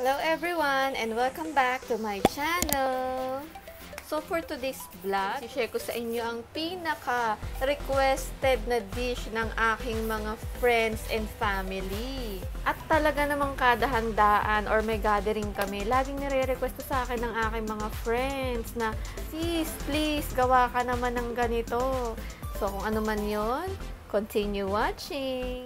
Hello everyone and welcome back to my channel. So for today's vlog, i-share ko sa inyo ang pinaka-requested na dish ng aking mga friends and family. At talaga namang kada handaan or may gathering kami, laging nire-request sa akin ng aking mga friends na, sis, please, gawa ka naman ng ganito. So kung ano man yon, continue watching!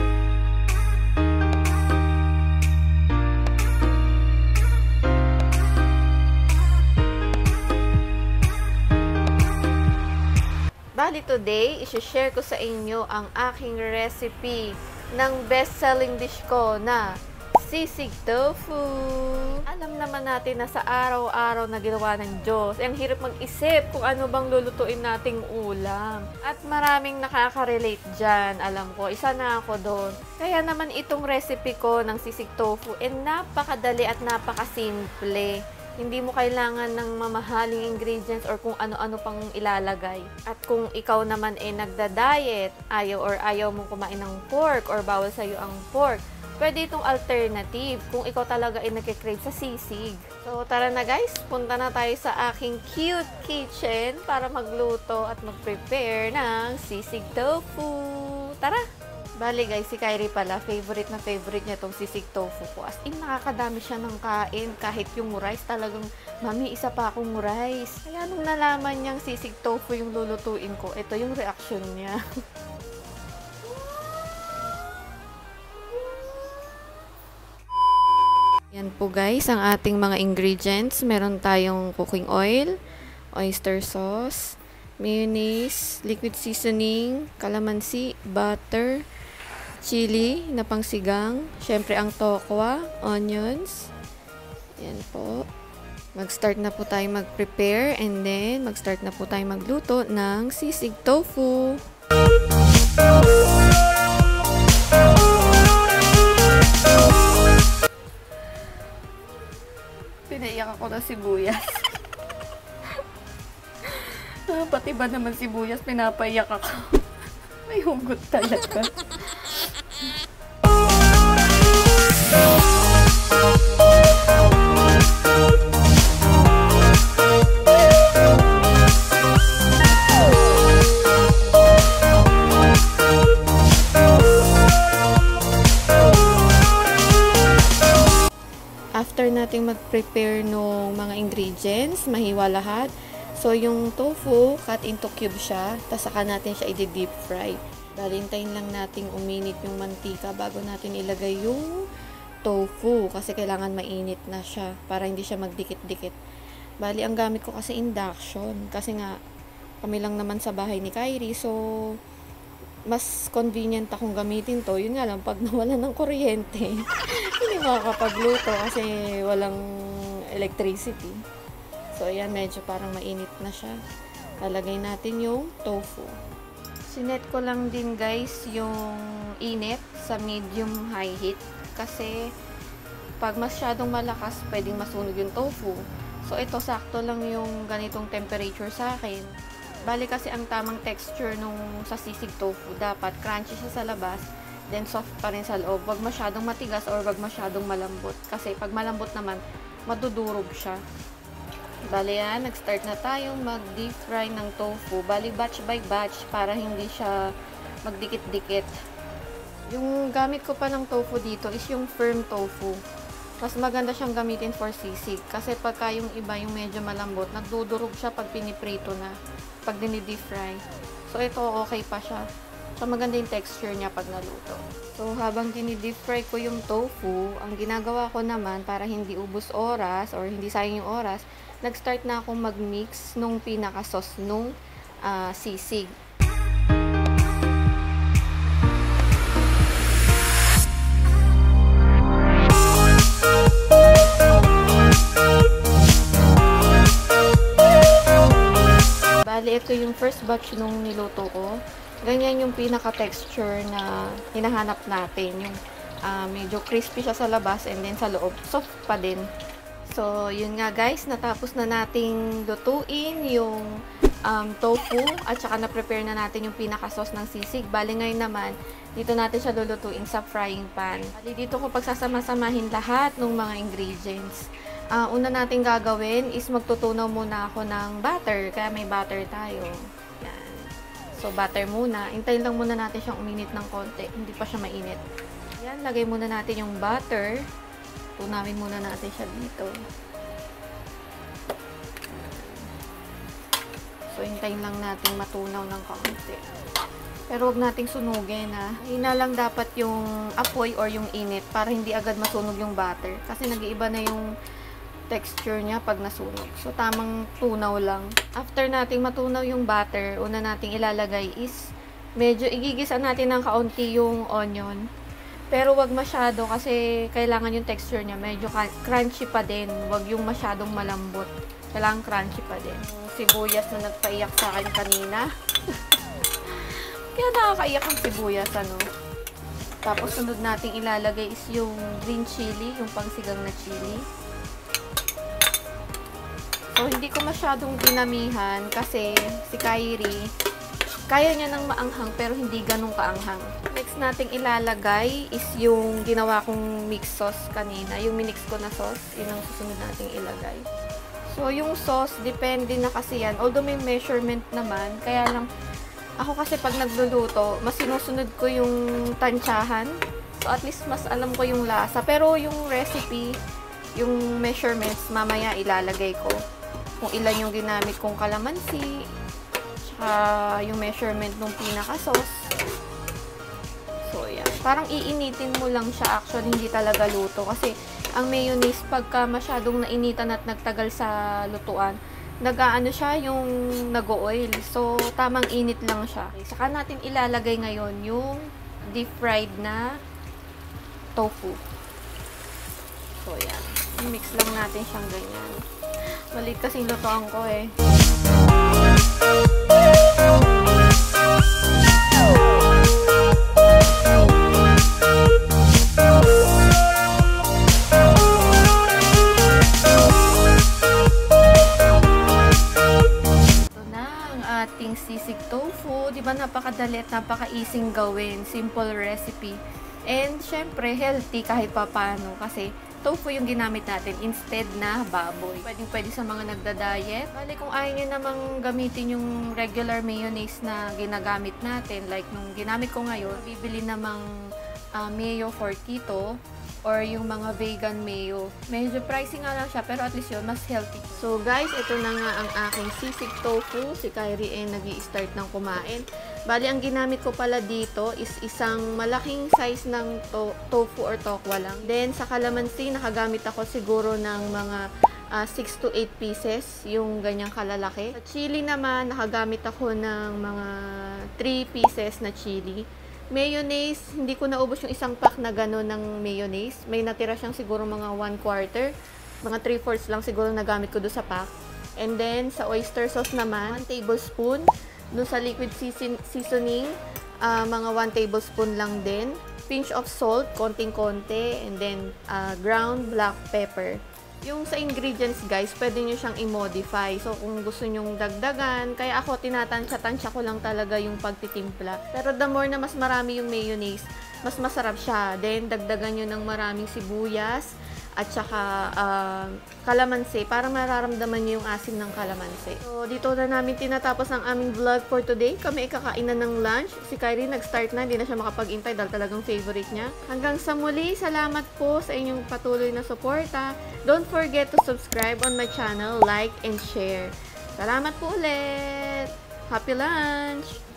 Bali today, isi-share ko sa inyo ang aking recipe ng best-selling dish ko na sisig tofu. Alam naman natin na sa araw-araw na ginawa ng Diyos, ang hirap mag-isip kung ano bang lulutuin nating ulam. At maraming nakaka-relate dyan, alam ko, isa na ako doon. Kaya naman itong recipe ko ng sisig tofu, napakadali at napakasimple. Hindi mo kailangan ng mamahaling ingredients or kung ano-ano pang ilalagay. At kung ikaw naman nagda-diet, ayaw mong kumain ng pork or bawal sa'yo ang pork, pwede itong alternative kung ikaw talaga nagkikrave sa sisig. So tara na guys, punta na tayo sa aking cute kitchen para magluto at mag-prepare ng sisig tofu. Tara! Bali guys, si Kyrie pala, favorite niya tong sisig tofu ko. As in, nakakadami siya ng kain. Kahit yung rice, talagang, mami, isa pa akong rice. Kaya nung nalaman niyang sisig tofu yung lulutuin ko, ito yung reaction niya. Yan po guys, ang ating mga ingredients. Meron tayong cooking oil, oyster sauce, mayonnaise, liquid seasoning, calamansi, butter, chili na pangsigang, syempre ang tokwa, onions. Yan po. Mag-start na po tayo mag-prepare and then mag-start na po tayo magluto ng sisig tofu. Pinaiyak ako ng sibuyas. Pati ba naman sibuyas, pinapaiyak ako. May hugot talaga. After nating mag-prepare ng mga ingredients, mahiwa lahat. So, yung tofu, cut into cube siya, tapos saka natin siya i-deep fry. Balintayin lang nating uminit yung mantika bago natin ilagay yung tofu, kasi kailangan mainit na siya para hindi siya magdikit-dikit. Bali, ang gamit ko kasi induction, kasi nga, kami lang naman sa bahay ni Kyrie, so, mas convenient akong gamitin to. Yun nga lang, pag nawala ng kuryente, hindi makakapagluto kasi walang electricity. So, ayan, medyo parang mainit na siya. Lalagay natin yung tofu. Sinet ko lang din guys yung init sa medium-high heat. Kasi, pag masyadong malakas, pwedeng masunog yung tofu. So, ito, sakto lang yung ganitong temperature sa akin. Bali kasi ang tamang texture nung sa sisig tofu, dapat crunchy siya sa labas, then soft pa rin sa loob. Wag masyadong matigas or wag masyadong malambot. Kasi pag malambot naman, madudurog siya. Bali yan, nag-start na tayong mag-deep fry ng tofu. Bali batch by batch para hindi siya magdikit-dikit. Yung gamit ko pa ng tofu dito is yung firm tofu. Mas maganda siyang gamitin for sisig. Kasi pagka yung iba, yung medyo malambot, nagdudurog siya pag piniprito na. Pag dini-deep fry. So, ito okay pa siya. So, maganda yung texture niya pag naluto. So, habang dini-deep fry ko yung tofu, ang ginagawa ko naman para hindi ubos oras or hindi sayang yung oras, nag-start na akong mag-mix nung pinaka-sauce nung sisig. Bali, ito yung first batch nung niluto ko. Ganyan yung pinaka-texture na hinahanap natin. Yung medyo crispy siya sa labas and then sa loob, soft pa din. So, yun nga guys, natapos na nating lutuin yung tofu at saka na-prepare na natin yung pinaka-sauce ng sisig. Bali ngayon naman, dito natin siya lulutuin sa frying pan. Bali dito ko pagsasama-samahin lahat ng mga ingredients. Una natin gagawin is magtutunaw muna ako ng butter, kaya may butter tayo. Yan. So, butter muna. Hintayin lang muna natin siyang uminit ng konti. Hindi pa siya mainit. Yan, lagay muna natin yung butter. Tunawin muna natin siya dito. So, hintayin lang natin matunaw ng kaunti. Pero wag nating sunugin, ha. Hina lang dapat yung apoy or yung init para hindi agad masunog yung butter. Kasi nag-iiba na yung texture niya pag nasunog. So, tamang tunaw lang. After nating matunaw yung butter, una nating ilalagay is medyo igigisa natin ng kaunti yung onion. Pero wag masyado kasi kailangan yung texture niya medyo crunchy pa din. Wag yung masyadong malambot. Kailangan crunchy pa din. Yung sibuyas na nagpaiyak sa akin kanina. Kaya nakakaiyak ang sibuyas, ano. Tapos sunod nating ilalagay is yung green chili, yung pangsigang na chili. So, hindi ko masyadong dinamihan kasi si Kyrie, kaya niya ng maanghang pero hindi ganun kaanghang. Next nating ilalagay is yung ginawa kong mix sauce kanina. Yung minix ko na sauce, yun ang susunod nating ilagay. So, yung sauce, depende na kasi yan. Although may measurement naman, kaya lang, ako kasi pag nagluluto, mas sinusunod ko yung tansyahan. So, at least mas alam ko yung lasa. Pero yung recipe, yung measurements, mamaya ilalagay ko. Kung ilan yung ginamit kong kalamansi, tsaka yung measurement ng pinaka-sauce. So, yan. Parang iinitin mo lang siya. Actually, hindi talaga luto. Kasi, ang mayonnaise, pagka masyadong nainitan at nagtagal sa lutuan, nag-aano siya, yung nag-oil. So, tamang init lang siya. Okay, saka natin ilalagay ngayon yung deep fried na tofu. So, yan. Mix lang natin siyang ganyan. Maliit kasing lutuan ko eh. Sisig tofu, di ba napakadali at napaka-easing gawin, simple recipe. And syempre healthy kahit papano kasi tofu yung ginamit natin instead na baboy. Pwede sa mga nagda-diet. Bali kung ayaw nyo namang gamitin yung regular mayonnaise na ginagamit natin, like nung ginamit ko ngayon, bibili namang mayo for keto or yung mga vegan mayo. Medyo pricey nga lang siya, pero at least yun, mas healthy. So guys, ito na nga ang aking sisig tofu. Si Kyrie ay nag-i-start ng kumain. Bali, ang ginamit ko pala dito is isang malaking size ng tofu or tokwa lang. Then, sa kalamansi, nakagamit ako siguro ng mga 6 to 8 pieces, yung ganyang kalalaki. Sa chili naman, nakagamit ako ng mga 3 pieces na chili. Mayonnaise, hindi ko naubos yung isang pack na gano'n ng mayonnaise. May natira siyang siguro mga 1/4. Mga 3/4 lang siguro nagamit ko doon sa pack. And then, sa oyster sauce naman, 1 tablespoon. Doon sa liquid seasoning, mga 1 tablespoon lang din. Pinch of salt, konting-konti. And then, ground black pepper. Yung sa ingredients guys, pwede nyo siyang i-modify. So, kung gusto nyong dagdagan, kaya ako tinatansya-tansya ko lang talaga yung pagtitimpla. Pero the more na mas marami yung mayonnaise, mas masarap siya. Then, dagdagan nyo ng maraming sibuyas at saka kalamansi para mararamdaman nyo yung asim ng kalamansi. So, dito na namin tinatapos ang aming vlog for today. Kami ikakain na ng lunch. Si Kyrie nag-start na, hindi na siya makapag-intay dahil talagang favorite niya. Hanggang sa muli, salamat po sa inyong patuloy na suporta. Don't forget to subscribe on my channel, like, and share. Salamat po ulit! Happy lunch!